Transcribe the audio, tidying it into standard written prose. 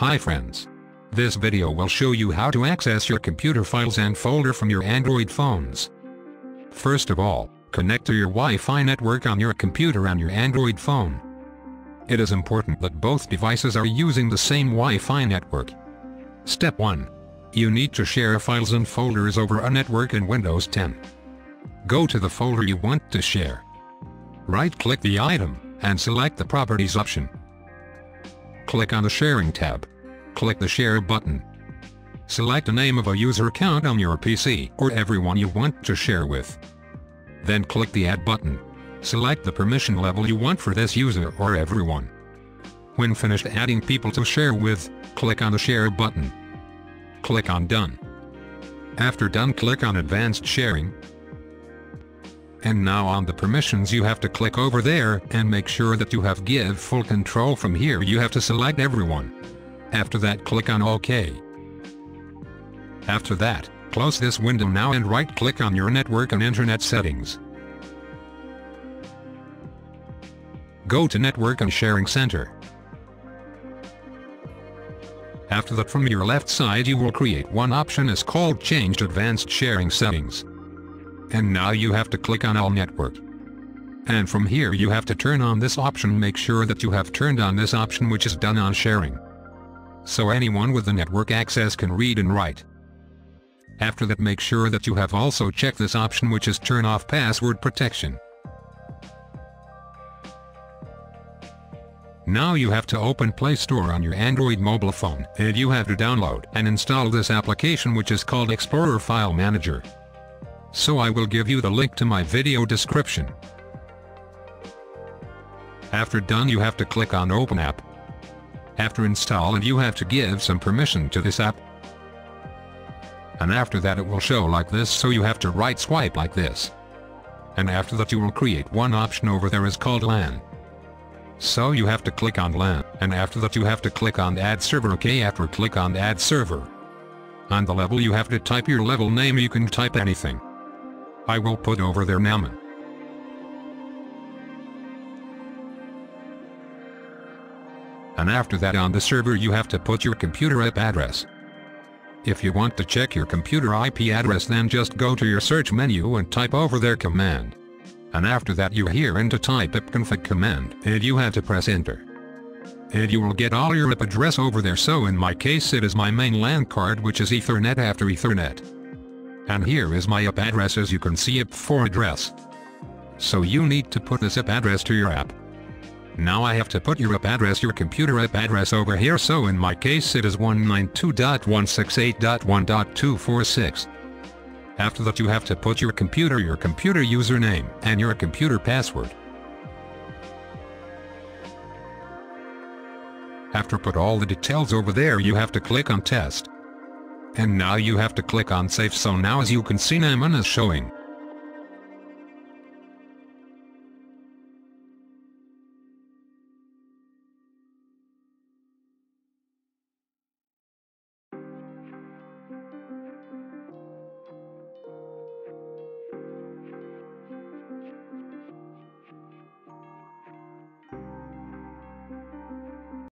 Hi friends. This video will show you how to access your computer files and folder from your Android phones. First of all, connect to your Wi-Fi network on your computer and your Android phone. It is important that both devices are using the same Wi-Fi network. Step 1. You need to share files and folders over a network in Windows 10. Go to the folder you want to share. Right-click the item, and select the Properties option. Click on the Sharing tab. Click the Share button. Select the name of a user account on your PC or everyone you want to share with. Then click the Add button. Select the permission level you want for this user or everyone. When finished adding people to share with, click on the Share button. Click on Done. After done, click on Advanced Sharing. And now on the permissions you have to click over there and make sure that you have give full control. From here you have to select everyone. After that, click on OK. After that, close this window now and right-click on your network and Internet settings. Go to Network and Sharing Center. After that, from your left side you will create one option is called Change to Advanced Sharing Settings. And now you have to click on All Network. And from here you have to turn on this option. Make sure that you have turned on this option which is done on sharing, so anyone with the network access can read and write. After that, make sure that you have also checked this option which is turn off password protection. Now you have to open Play Store on your Android mobile phone and you have to download and install this application which is called Explorer File Manager. So I will give you the link to my video description. After done, you have to click on Open App. After install, and you have to give some permission to this app. And after that it will show like this, so you have to right swipe like this. And after that you will create one option over there is called LAN. So you have to click on LAN, and after that you have to click on Add Server. OK, after click on Add Server. On the level you have to type your level name. You can type anything. I will put over there Naman. And after that, on the server you have to put your computer IP address. If you want to check your computer IP address, then just go to your search menu and type over there command. And after that you here and to type ipconfig command and you have to press enter. And you will get all your IP address over there. So in my case it is my main LAN card which is Ethernet. After Ethernet. And here is my IP address, as you can see, IP4 address. So you need to put this IP address to your app. Now I have to put your IP address, your computer IP address over here. So in my case it is 192.168.1.246. After that you have to put your computer username and your computer password. After put all the details over there, you have to click on Test. And now you have to click on Save. So now as you can see, Naman is showing.